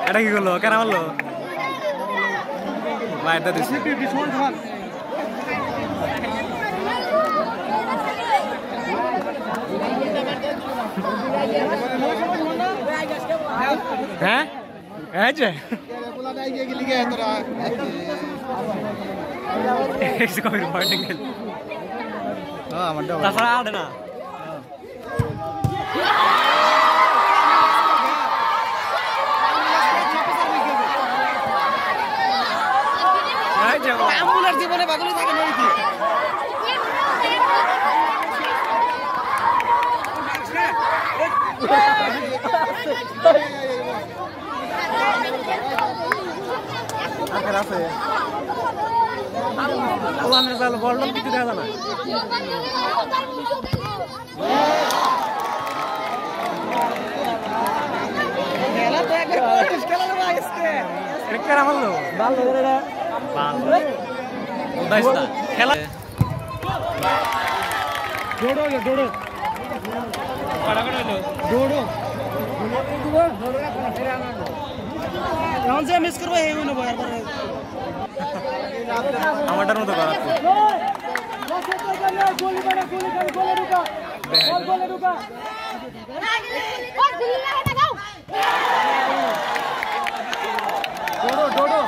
এটা কি করলো? কেন মারলো? মারটা দিছে। হ্যাঁ এই যে তাছাড়া আড়ে না জীবনে বাদুলি থাকে আছে বললাম কিছু দেখা না খেলা মিস করবো এই নেবো আমারটার মতো করা ডোডো